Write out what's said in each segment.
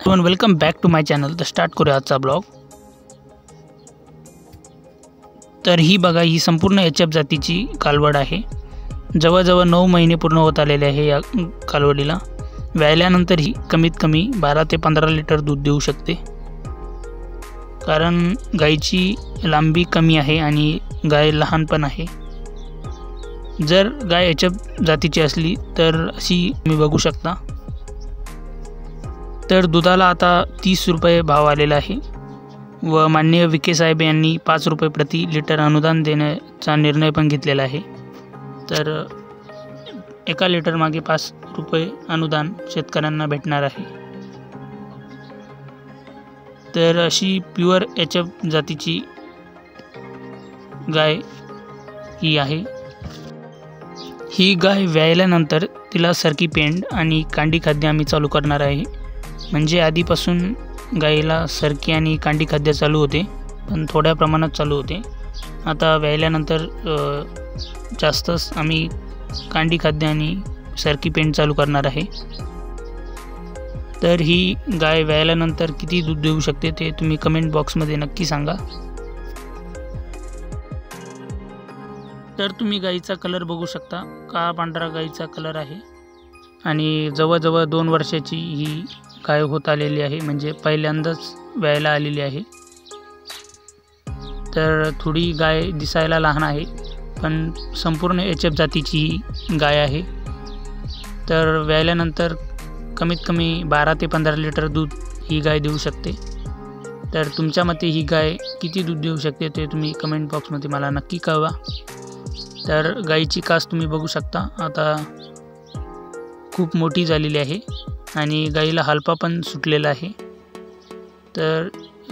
Everyone welcome back to my channel. तर start करूया आजचा ब्लॉग। तर ही बघा, ही संपूर्ण एचएफ जातीची कालवड आहे। जवळजवळ 9 महिने पूर्ण होत आलेले आहे या कालवडीला। व्याल्यानंतर ही कमीत कमी 12 ते 15 लिटर दूध देऊ शकते, कारण गायची लांबी कमी आहे आणि गाय लहान पण आहे। जर गाय एचएफ जातीची असली तर अशी तुम्ही बघू शकता। तर दुधाला आता 30 रुपये भाव आलेला आहे व माननीय विखे साहेब यांनी 5 रुपये प्रति लिटर अनुदान देण्याचा निर्णय पण घेतलेला आहे। तर 1 लिटर मागे 5 रुपये अनुदान शेतकऱ्यांना भेटणार आहे। तर अशी प्युअर एचएफ जातीची गाय ही आहे। ही गाय व्यायल्यानंतर तिला सरकी पेंड आणि कांडी खाद्य आम्ही चालू करणार आहे। म्हणजे आधीपासून गायीला सरकी आणि कांडी खाद्य चालू होते, पण थोड्या प्रमाणात चालू होते। आता व्यायल्यानंतर जास्तच आम्ही कांडी खाद्य आणि सरकी पेंड चालू करणार आहे। तर ही गाय व्यायल्यानंतर किती दूध देऊ शकते ते तुम्ही कमेंट बॉक्समध्ये नक्की सांगा। तर तुम्ही गायीचा कलर बघू शकता, काळा पांढरा गायीचा कलर आहे आणि जवळजवळ 2 वर्षाची ही गाय होत आलेली आहे, म्हणजे पहिल्यांदाच व्यायला आलेली आहे। तर थोडी गाय दिसायला लहान आहे, पण संपूर्ण एचएफ जातीची ही गाय आहे। तर व्यायल्यानंतर कमीत कमी 12 ते 15 लिटर दूध ही गाय देऊ शकते। तर तुमच्या मते ही गाय किती दूध देऊ शकते ते तुम्ही कमेंट बॉक्समध्ये मला नक्की कळवा। तर गायीची कास तुम्ही बघू शकता, आता खूप मोठी झालेली आहे आणि गायीला हलपा पण सुटलेला आहे। तर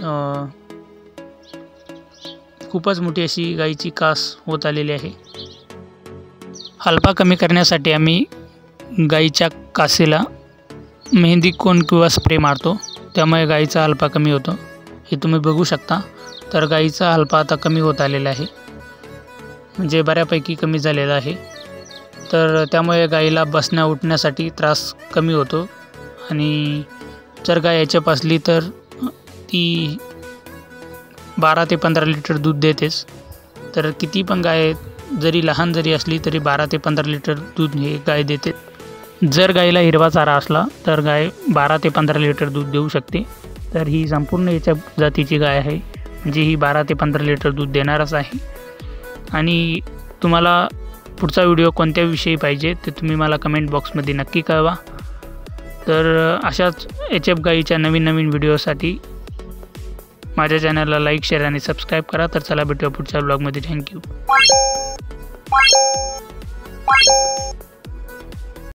खूपच मोठी अशी गायीची कास होत आलेली आहे। हलपा कमी करण्यासाठी आम्ही गायीच्या कासेला मेहंदी कोन किंवा स्प्रे मारतो, त्यामुळे गायीचा हलपा कमी होतो, हे तुम्ही बघू शकता। तर गायीचा हलपा आता कमी होत आलेला आहे, म्हणजे बऱ्यापैकी कमी झालेला आहे। तर त्यामुळे गायीला बसण्या उठण्यासाठी त्रास कमी होतो आणि जर गाय एचएफ असली तर ती 12 ते 15 लिटर दूध देतेच। तर किती पण गाय जरी लहान जरी असली तरी 12 ते 15 लिटर दूध हे गाय देते। जर गायीला हिरवा चारा असला तर गाय 12 ते 15 लिटर दूध देऊ शकते। तर ही संपूर्ण एचएफ जातीची गाय आहे, म्हणजे ही 12 ते 15 लिटर दूध देणारच आहे। आणि तुम्हाला पुढचा व्हिडिओ कोणत्या विषयी पाहिजे ते तुम्ही मला कमेंट बॉक्समध्ये नक्की कळवा। तर अशाच एचएफ गायीच्या नवीन व्हिडिओसाठी माझ्या चॅनलला लाईक, शेअर आणि सबस्क्राईब करा। तर चला भेटूया पुढच्या ब्लॉगमध्ये। थँक्यू।